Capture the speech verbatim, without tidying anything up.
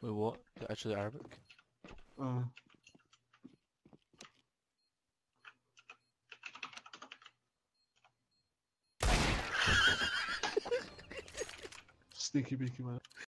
Wait, what? Is it actually Arabic? Uh, Sneaky beaky man.